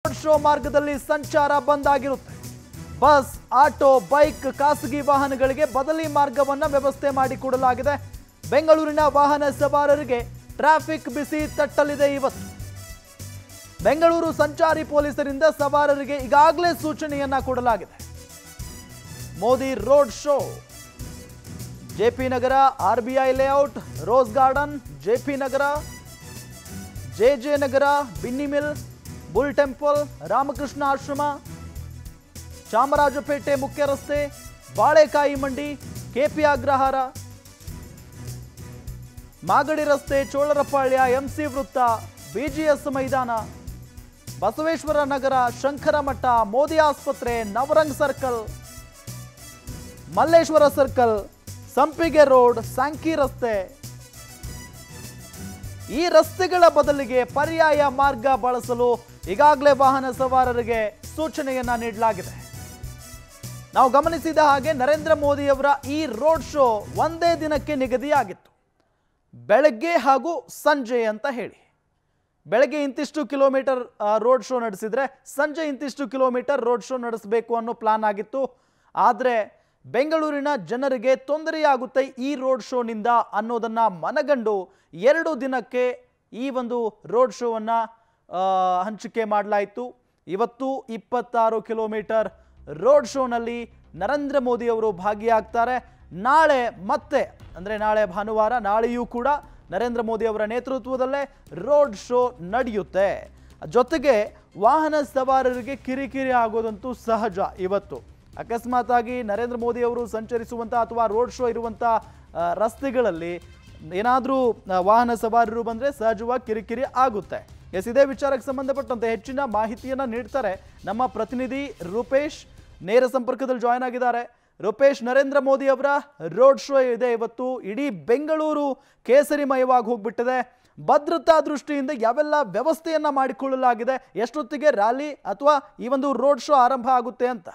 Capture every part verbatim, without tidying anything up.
Road show ಮಾರ್ಗದಲ್ಲಿ ಸಂಚಾರ ಬಂದ್ ಆಗಿರುತ್ತೆ. ಬಸ್, ಆಟೋ, ಬೈಕ್, ಖಾಸಗಿ ವಾಹನಗಳಿಗೆ ಬದಲಿ ಮಾರ್ಗವನ್ನ ವ್ಯವಸ್ಥೆ ಮಾಡಿಕೊಡಲಾಗಿದೆ. ಬೆಂಗಳೂರಿನ ವಾಹನ ಸವಾರರಿಗೆ ಟ್ರಾಫಿಕ್ ಬಿಸಿ ತಟ್ಟಲಿದೆ. ಇವತ್ತು ಬೆಂಗಳೂರು ಸಂಚಾರಿ ಪೊಲೀಸರಿಂದ ಸವಾರರಿಗೆ ಈಗಾಗಲೇ ಸೂಚನೆಯನ್ನ ಕೊಡಲಾಗಿದೆ. Modi road show JP Nagar, RBI layout, rose garden, JP Nagar, JJ Nagar, Binny mill, bull temple, Ramakrishna Ashram, Chamarajpet ಮುಖ್ಯ ರಸ್ತೆ, ಬಾಳೆಕಾಯಿ ಮಂಡಿ, ಕೆಪಿ ಅಗ್ರಹಾರ, ಮಾಗಡಿ ರಸ್ತೆ, ಚೋಳರಪಾಳ್ಯ, ಎಂಸಿ ವೃತ್ತ, ಬಿಜಿಎಸ್ ಮೈದಾನ, ಬಸವೇಶ್ವರ ನಗರ, ಶಂಕರ ಮಠ, ಮೋದಿ ಆಸ್ಪತ್ರೆ, Navrang circle, Malleshwara circle, Sampige road, Sankey ರಸ್ತೆ, ಈ ರಸ್ತೆಗಳ ಬದಲಿಗೆ ಪರ್ಯಾಯ ಮಾರ್ಗ ಬಳಸಲು ಈಗಾಗಲೇ ವಾಹನ ಸವಾರರಿಗೆ ಸೂಚನೆಯನ್ನ ನೀಡಲಾಗಿದೆ. ನಾವು ಗಮನಿಸಿದ ಹಾಗೆ ನರೇಂದ್ರ ಮೋದಿಯವರ ಈ ರೋಡ್ ಶೋ ಒಂದೇ ದಿನಕ್ಕೆ ನಿಗದಿಯಾಗಿತ್ತು. ಬೆಳಗ್ಗೆ ಹಾಗೂ ಸಂಜೆ ಅಂತ ಹೇಳಿ, ಬೆಳಗ್ಗೆ ಇಂತಿಷ್ಟು ಕಿಲೋಮೀಟರ್ ರೋಡ್ ಶೋ ನಡೆಸಿದ್ರೆ ಸಂಜೆ ಇಂತಿಷ್ಟು ಕಿಲೋಮೀಟರ್ ರೋಡ್ ಶೋ ನಡೆಸಬೇಕು ಅನ್ನೋ ಪ್ಲಾನ್ ಆಗಿತ್ತು. ಆದರೆ ಬೆಂಗಳೂರಿನ ಜನರಿಗೆ ತೊಂದರೆಯಾಗುತ್ತೆ ಈ ರೋಡ್ ಶೋನಿಂದ ಅನ್ನೋದನ್ನ ಮನಗಂಡು ಎರಡು ದಿನಕ್ಕೆ ಈ ಒಂದು ರೋಡ್ ಶೋವನ್ನು ಹಂಚಿಕೆ ಮಾಡಲಾಯಿತು. ಇವತ್ತು ಇಪ್ಪತ್ತಾರು ಕಿಲೋಮೀಟರ್ ರೋಡ್ ಶೋನಲ್ಲಿ ನರೇಂದ್ರ ಮೋದಿ ಅವರು ಭಾಗಿಯಾಗ್ತಾರೆ. ನಾಳೆ ಮತ್ತೆ ಅಂದರೆ ನಾಳೆ ಭಾನುವಾರ, ನಾಳೆಯೂ ಕೂಡ ನರೇಂದ್ರ ಮೋದಿ ಅವರ ನೇತೃತ್ವದಲ್ಲೇ ರೋಡ್ ಶೋ ನಡೆಯುತ್ತೆ. ಜೊತೆಗೆ ವಾಹನ ಸವಾರರಿಗೆ ಕಿರಿಕಿರಿ ಆಗೋದಂತೂ ಸಹಜ. ಇವತ್ತು ಅಕಸ್ಮಾತ್ ಆಗಿ ನರೇಂದ್ರ ಮೋದಿ ಅವರು ಸಂಚರಿಸುವಂಥ ಅಥವಾ ರೋಡ್ ಶೋ ಇರುವಂಥ ರಸ್ತೆಗಳಲ್ಲಿ ಏನಾದರೂ ವಾಹನ ಸವಾರರು ಬಂದರೆ ಸಹಜವಾಗಿ ಕಿರಿಕಿರಿ ಆಗುತ್ತೆ. ಎಸ್, ಇದೇ ವಿಚಾರಕ್ಕೆ ಸಂಬಂಧಪಟ್ಟಂತೆ ಹೆಚ್ಚಿನ ಮಾಹಿತಿಯನ್ನು ನೀಡ್ತಾರೆ ನಮ್ಮ ಪ್ರತಿನಿಧಿ ರೂಪೇಶ್. ನೇರ ಸಂಪರ್ಕದಲ್ಲಿ ಜಾಯ್ನ್ ಆಗಿದ್ದಾರೆ. ರೂಪೇಶ್, ನರೇಂದ್ರ ಮೋದಿ ಅವರ ರೋಡ್ ಶೋ ಇದೆ ಇವತ್ತು. ಇಡೀ ಬೆಂಗಳೂರು ಕೇಸರಿಮಯವಾಗಿ ಹೋಗ್ಬಿಟ್ಟಿದೆ. ಭದ್ರತಾ ದೃಷ್ಟಿಯಿಂದ ಯಾವೆಲ್ಲ ವ್ಯವಸ್ಥೆಯನ್ನ ಮಾಡಿಕೊಳ್ಳಲಾಗಿದೆ? ಎಷ್ಟೊತ್ತಿಗೆ ರ್ಯಾಲಿ ಅಥವಾ ಈ ಒಂದು ರೋಡ್ ಶೋ ಆರಂಭ ಆಗುತ್ತೆ ಅಂತ?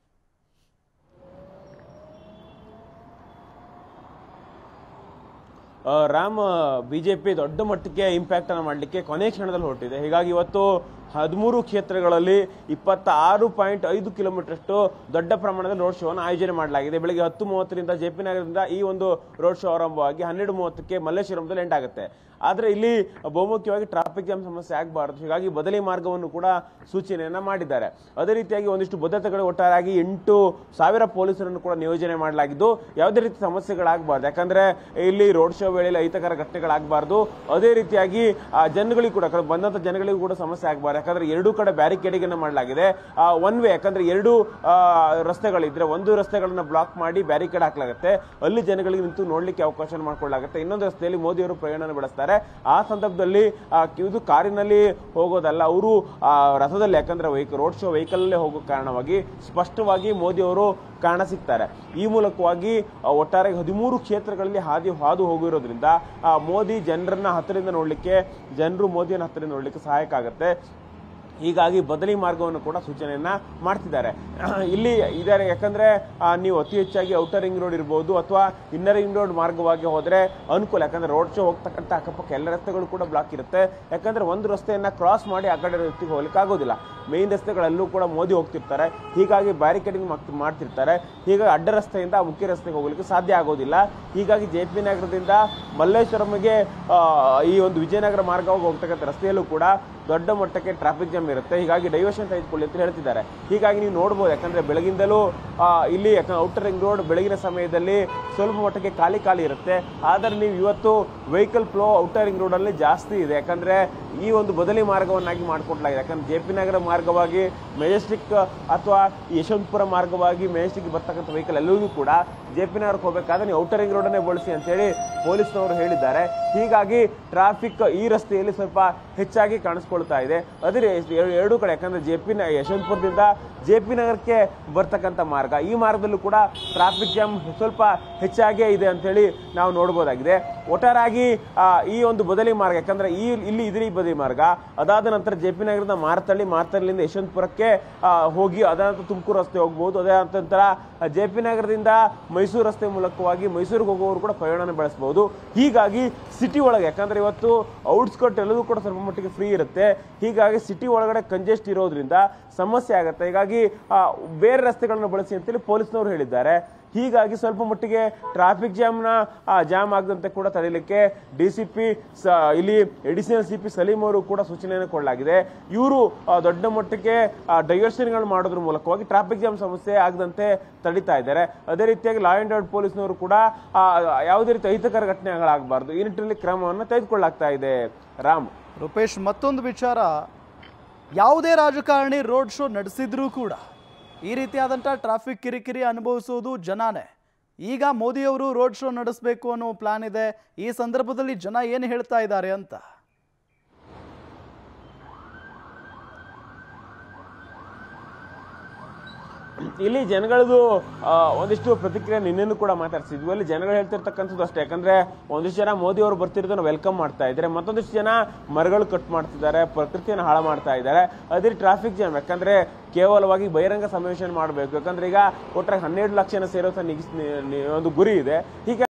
ರಾಮ್, ಬಿಜೆಪಿ ದೊಡ್ಡ ಮಟ್ಟಕ್ಕೆ ಇಂಪ್ಯಾಕ್ಟ್ ಅನ್ನು ಮಾಡಲಿಕ್ಕೆ ಕೊನೆ ಕ್ಷಣದಲ್ಲಿ ಹೊರಟಿದೆ. ಹೀಗಾಗಿ ಇವತ್ತು ಹದಿಮೂರು ಕ್ಷೇತ್ರಗಳಲ್ಲಿ ಇಪ್ಪತ್ತ ಆರು ಪಾಯಿಂಟ್ ಐದು ಕಿಲೋಮೀಟರ್ ಅಷ್ಟು ದೊಡ್ಡ ಪ್ರಮಾಣದಲ್ಲಿ ರೋಡ್ ಶೋವನ್ನು ಆಯೋಜನೆ ಮಾಡಲಾಗಿದೆ. ಬೆಳಗ್ಗೆ ಹತ್ತು ಮೂವತ್ತರಿಂದ ಜೆ ಪಿ ನಗರದಿಂದ ಈ ಒಂದು ರೋಡ್ ಶೋ ಆರಂಭವಾಗಿ ಹನ್ನೆರಡು ಮೂವತ್ತಕ್ಕೆ ಮಲ್ಲೇಶ್ವರಂದಲ್ಲಿ ಎಂಡ್ ಆಗುತ್ತೆ. ಆದರೆ ಇಲ್ಲಿ ಬಹುಮುಖ್ಯವಾಗಿ ಟ್ರಾಫಿಕ್ ಜಾಮ್ ಸಮಸ್ಯೆ ಆಗಬಾರದು, ಹೀಗಾಗಿ ಬದಲಿ ಮಾರ್ಗವನ್ನು ಕೂಡ ಸೂಚನೆಯನ್ನ ಮಾಡಿದ್ದಾರೆ. ಅದೇ ರೀತಿಯಾಗಿ ಒಂದಿಷ್ಟು ಭದ್ರತೆಗಳು ಒಟ್ಟಾರೆಯಾಗಿ ಎಂಟು ಸಾವಿರ ಪೊಲೀಸರನ್ನು ಕೂಡ ನಿಯೋಜನೆ ಮಾಡಲಾಗಿದ್ದು ಯಾವುದೇ ರೀತಿ ಸಮಸ್ಯೆಗಳಾಗಬಾರ್ದು. ಯಾಕಂದ್ರೆ ಇಲ್ಲಿ ರೋಡ್ ಶೋ ವೇಳೆಯಲ್ಲಿ ಅಹಿತಕರ ಘಟನೆಗಳಾಗಬಾರ್ದು. ಅದೇ ರೀತಿಯಾಗಿ ಜನಗಳಿಗೂ ಕೂಡ ಬಂದಂತ ಜನಗಳಿಗೂ ಕೂಡ ಸಮಸ್ಯೆ ಆಗಬಾರ್ದು. ಯಾಕಂದ್ರೆ ಎರಡೂ ಕಡೆ ಬ್ಯಾರಿಕೇಡಿಂಗ್ ಅನ್ನು ಮಾಡಲಾಗಿದೆ. ಒನ್ ವೇ, ಯಾಕಂದ್ರೆ ಎರಡು ರಸ್ತೆಗಳಿದ್ರೆ ಒಂದು ರಸ್ತೆಗಳನ್ನ ಬ್ಲಾಕ್ ಮಾಡಿ ಬ್ಯಾರಿಕೇಡ್ ಹಾಕಲಾಗುತ್ತೆ. ಅಲ್ಲಿ ಜನಗಳಿಗೆ ನಿಂತು ನೋಡ್ಲಿಕ್ಕೆ ಅವಕಾಶ ಮಾಡಿಕೊಳ್ಳಲಾಗುತ್ತೆ. ಇನ್ನೊಂದು ರಸ್ತೆಯಲ್ಲಿ ಮೋದಿ ಅವರು ಪ್ರಯಾಣ ಬೆಳೆಸ್ತಾರೆ. ಆ ಸಂದರ್ಭದಲ್ಲಿ ಇದು ಕಾರಿನಲ್ಲಿ ಹೋಗೋದಲ್ಲ, ಅವರು ರಥದಲ್ಲಿ, ಯಾಕಂದ್ರೆ ವೆಹಿಕಲ್ ರೋಡ್ ಶೋ ವೆಹಿಕಲ್ ಅಲ್ಲೇ ಹೋಗೋ ಕಾರಣವಾಗಿ ಸ್ಪಷ್ಟವಾಗಿ ಮೋದಿ ಅವರು ಕಾಣ ಸಿಗ್ತಾರೆ. ಈ ಮೂಲಕವಾಗಿ ಒಟ್ಟಾರೆ ಹದಿಮೂರು ಕ್ಷೇತ್ರಗಳಲ್ಲಿ ಹಾದಿ ಹಾದು ಹೋಗಿರೋದ್ರಿಂದ ಮೋದಿ ಜನರನ್ನ ಹತ್ತಿರದಿಂದ ನೋಡ್ಲಿಕ್ಕೆ ಜನರು ಮೋದಿಯನ್ನು ಹತ್ತಿರದಿಂದ ನೋಡ್ಲಿಕ್ಕೆ ಸಹಾಯಕ ಆಗುತ್ತೆ. ಹೀಗಾಗಿ ಬದಲಿ ಮಾರ್ಗವನ್ನು ಕೂಡ ಸೂಚನೆಯನ್ನ ಮಾಡ್ತಿದ್ದಾರೆ. ಇಲ್ಲಿ ಇದ್ದಾರೆ, ಯಾಕಂದ್ರೆ ನೀವು ಅತಿ ಹೆಚ್ಚಾಗಿ ಔಟರ್ ರಿಂಗ್ ರೋಡ್ ಇರ್ಬೋದು ಅಥವಾ ಇನ್ನರ್ ರಿಂಗ್ ರೋಡ್ ಮಾರ್ಗವಾಗಿ ಹೋದ್ರೆ ಅನುಕೂಲ. ಯಾಕಂದ್ರೆ ರೋಡ್ ಶೋ ಹೋಗ್ತಕ್ಕಂಥ ಅಕ್ಕಪಕ್ಕ ಎಲ್ಲ ರಸ್ತೆಗಳು ಕೂಡ ಬ್ಲಾಕ್ ಇರುತ್ತೆ. ಯಾಕಂದ್ರೆ ಒಂದು ರಸ್ತೆಯನ್ನ ಕ್ರಾಸ್ ಮಾಡಿ ಆ ಕಡೆ ರಸ್ತೆಗೆ ಹೋಗ್ಲಿಕ್ಕೆ ಆಗೋದಿಲ್ಲ. ಮೇನ್ ರಸ್ತೆಗಳಲ್ಲೂ ಕೂಡ ಮೋದಿ ಹೋಗ್ತಿರ್ತಾರೆ, ಹೀಗಾಗಿ ಬ್ಯಾರಿಕೇಡಿಂಗ್ ಮಾಡ್ತಿರ್ತಾರೆ. ಹೀಗಾಗಿ ಅಡ್ಡ ರಸ್ತೆಯಿಂದ ಮುಖ್ಯ ರಸ್ತೆಗೆ ಹೋಗ್ಲಿಕ್ಕೆ ಸಾಧ್ಯ ಆಗೋದಿಲ್ಲ. ಹೀಗಾಗಿ ಜೆ ಪಿ ನಗರದಿಂದ ಮಲ್ಲೇಶ್ವರಂಗೆ ಈ ಒಂದು ವಿಜಯನಗರ ಮಾರ್ಗವಾಗಿ ಹೋಗ್ತಕ್ಕಂಥ ರಸ್ತೆಯಲ್ಲೂ ಕೂಡ ದೊಡ್ಡ ಮಟ್ಟಕ್ಕೆ ಟ್ರಾಫಿಕ್ ಜಾಮ್ ಇರುತ್ತೆ. ಹೀಗಾಗಿ ಡೈವರ್ಷನ್ ತೆಗೆದುಕೊಳ್ಳಿ ಅಂತ ಹೇಳ್ತಿದ್ದಾರೆ. ಹೀಗಾಗಿ ನೀವು ನೋಡ್ಬೋದು, ಯಾಕಂದ್ರೆ ಬೆಳಗಿಂದಲೂ ಇಲ್ಲಿ ಯಾಕಂದ್ರೆ ಔಟರ್ ರಿಂಗ್ ರೋಡ್ ಬೆಳಗಿನ ಸಮಯದಲ್ಲಿ ಸ್ವಲ್ಪ ಮಟ್ಟಕ್ಕೆ ಖಾಲಿ ಖಾಲಿ ಇರುತ್ತೆ. ಆದರೆ ನೀವು ಇವತ್ತು vehicle flow outer ring road ಅಲ್ಲಿ ಜಾಸ್ತಿ ಇದೆ. ಯಾಕಂದ್ರೆ ಈ ಒಂದು ಬದಲಿ ಮಾರ್ಗವನ್ನಾಗಿ ಮಾಡಿಕೊಡ್ಲಾಗಿದೆ. ಯಾಕಂದ್ರೆ ಜೆ ಪಿ ನಗರ ಮಾರ್ಗವಾಗಿ ಮೆಜೆಸ್ಟಿಕ್ ಅಥವಾ ಯಶವಂತಪುರ ಮಾರ್ಗವಾಗಿ ಮೆಜೆಸ್ಟಿಕ್ ಬರ್ತಕ್ಕಂಥ ವೆಹಿಕಲ್ ಎಲ್ಲರಿಗೂ ಕೂಡ ಜೆ ಪಿ ನಗರಕ್ಕೆ ಹೋಗಬೇಕಾದ್ರೆ ನೀವು ಔಟರ್ ರಿಂಗ್ ರೋಡನ್ನೇ ಬಳಸಿ ಅಂತ ಹೇಳಿ ಪೊಲೀಸ್ನವರು ಹೇಳಿದ್ದಾರೆ. ಹೀಗಾಗಿ ಟ್ರಾಫಿಕ್ ಈ ರಸ್ತೆಯಲ್ಲಿ ಸ್ವಲ್ಪ ಹೆಚ್ಚಾಗಿ ಕಾಣಿಸ್ಕೊಳ್ತಾ ಇದೆ. ಅದೇ ಎರಡು ಕಡೆ, ಯಾಕಂದ್ರೆ ಜೆ ಪಿ ಯಶವಂತಪುರದಿಂದ ಜೆ ಪಿ ನಗರಕ್ಕೆ ಬರ್ತಕ್ಕಂಥ ಮಾರ್ಗ, ಈ ಮಾರ್ಗದಲ್ಲೂ ಕೂಡ ಟ್ರಾಫಿಕ್ ಜಾಮ್ ಸ್ವಲ್ಪ ಹೆಚ್ಚಾಗೇ ಇದೆ ಅಂತ ಹೇಳಿ ನಾವು ನೋಡಬಹುದಾಗಿದೆ. ಒಟ್ಟಾರೆಯಾಗಿ ಈ ಒಂದು ಬದಲಿ ಮಾರ್ಗ, ಯಾಕಂದ್ರೆ ಈ ಇಲ್ಲಿ ಇದ್ರಿ ಬದಲಿ ಮಾರ್ಗ, ಅದಾದ ನಂತರ ಜೆ ಪಿ ನಗರದ ಮಾರ್ತಳ್ಳಿ, ಮಾರ್ತಳ್ಳಿಯಿಂದ ಯಶವಂತಪುರಕ್ಕೆ ಹೋಗಿ ಅದಾದ ನಂತರ ತುಮಕೂರು ರಸ್ತೆ ಹೋಗ್ಬಹುದು. ಅದೇ ನಂತರ ಜೆ ಪಿ ನಗರದಿಂದ ಮೈಸೂರು ರಸ್ತೆ ಮೂಲಕವಾಗಿ ಮೈಸೂರಿಗೆ ಹೋಗುವವರು ಕೂಡ ಪ್ರಯಾಣ ಬೆಳೆಸಬಹುದು. ಹೀಗಾಗಿ ಸಿಟಿ ಒಳಗೆ, ಯಾಕಂದ್ರೆ ಇವತ್ತು ಔಟ್ಸ್ಕರ್ಟ್ ಎಲ್ಲದೂ ಕೂಡ ಸ್ವಲ್ಪ ಮಟ್ಟಿಗೆ ಫ್ರೀ ಇರುತ್ತೆ. ಹೀಗಾಗಿ ಸಿಟಿ ಒಳಗಡೆ ಕಂಜೆಸ್ಟ್ ಇರೋದ್ರಿಂದ ಸಮಸ್ಯೆ ಆಗುತ್ತೆ. ಹೀಗಾಗಿ ಬೇರೆ ರಸ್ತೆಗಳನ್ನು ಬಳಸಿ ಅಂತೇಳಿ ಪೊಲೀಸ್ನವರು ಹೇಳಿದ್ದಾರೆ. ಹೀಗಾಗಿ ಸ್ವಲ್ಪ ಮಟ್ಟಿಗೆ ಟ್ರಾಫಿಕ್ ಜಾಮ್ನ ಜಾಮ್ ಆಗದಂತೆ ಕೂಡ ತಡೆಯಲಿಕ್ಕೆ ಡಿಸಿಪಿ ಇಲ್ಲಿ ಎಡಿಷನಲ್ ಸಿಪಿ ಸಲೀಂ ಅವರು ಕೂಡ ಸೂಚನೆಯನ್ನು ಕೊಡಲಾಗಿದೆ. ಇವರು ದೊಡ್ಡ ಮಟ್ಟಿಗೆ ಡೈವರ್ಷನ್ಗಳು ಮಾಡೋದ್ರ ಮೂಲಕವಾಗಿ ಟ್ರಾಫಿಕ್ ಜಾಮ್ ಸಮಸ್ಯೆ ಆಗದಂತೆ ತಡಿತಾ ಇದ್ದಾರೆ. ಅದೇ ರೀತಿಯಾಗಿ ಲಾ ಅಂಡ್ ಆರ್ಡರ್ ಪೊಲೀಸ್ನವರು ಕೂಡ ಯಾವುದೇ ರೀತಿ ಅಹಿತಕರ ಘಟನೆಗಳಾಗಬಾರ್ದು ಈ ನಿಟ್ಟಿನಲ್ಲಿ ಕ್ರಮವನ್ನು ತೆಗೆದುಕೊಳ್ಳಲಾಗ್ತಾ ಇದೆ. ರಾಮ್, ರೂಪೇಶ್, ಮತ್ತೊಂದು ವಿಚಾರ, ಯಾವುದೇ ರಾಜಕಾರಣಿ ರೋಡ್ ಶೋ ನಡೆಸಿದ್ರೂ ಕೂಡ ಈ ರೀತಿಯಾದಂಥ ಟ್ರಾಫಿಕ್ ಕಿರಿಕಿರಿ ಅನುಭವಿಸುವುದು ಜನನೇ. ಈಗ ಮೋದಿಯವರು ರೋಡ್ ಶೋ ನಡೆಸಬೇಕು ಅನ್ನೋ ಪ್ಲಾನ್ ಇದೆ. ಈ ಸಂದರ್ಭದಲ್ಲಿ ಜನ ಏನು ಹೇಳ್ತಾ ಇದ್ದಾರೆ ಅಂತ? ಇಲ್ಲಿ ಜನಗಳದು ಒಂದಿಷ್ಟು ಪ್ರತಿಕ್ರಿಯೆ ನಿನ್ನೆನೂ ಕೂಡ ಮಾತಾಡ್ಸಿದ್ವಿ. ಅಲ್ಲಿ ಜನಗಳು ಹೇಳ್ತಿರ್ತಕ್ಕಂಥದ್ದು ಅಷ್ಟೇ. ಯಾಕಂದ್ರೆ ಒಂದಿಷ್ಟು ಜನ ಮೋದಿ ಅವರು ಬರ್ತಿರೋದನ್ನ ವೆಲ್ಕಮ್ ಮಾಡ್ತಾ ಇದ್ದಾರೆ, ಮತ್ತೊಂದಿಷ್ಟು ಜನ ಮರಗಳು ಕಟ್ ಮಾಡ್ತಿದ್ದಾರೆ, ಪ್ರಕೃತಿಯನ್ನು ಹಾಳು ಮಾಡ್ತಾ ಇದ್ದಾರೆ. ಅದೇ ಟ್ರಾಫಿಕ್ ಜಾಮ್, ಯಾಕಂದ್ರೆ ಕೇವಲವಾಗಿ ಬಹಿರಂಗ ಸಮಾವೇಶ ಮಾಡಬೇಕು. ಯಾಕಂದ್ರೆ ಈಗ ಒಟ್ಟಾರೆ ಹನ್ನೆರಡು ಲಕ್ಷ ಸೇರೋ ಒಂದು ಗುರಿ ಇದೆ. ಹೀಗೆ